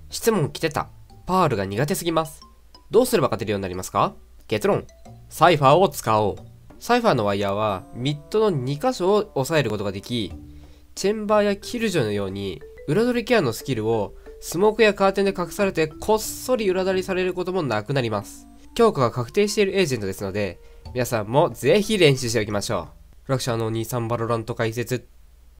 質問来てた。パールが苦手すぎます。どうすれば勝てるようになりますか？結論。サイファーを使おう。サイファーのワイヤーはミッドの2箇所を押さえることができ、チェンバーやキルジョのように裏取りケアのスキルをスモークやカーテンで隠されてこっそり裏取りされることもなくなります。強化が確定しているエージェントですので、皆さんもぜひ練習しておきましょう。フラクシャーのお兄さんバロラント解説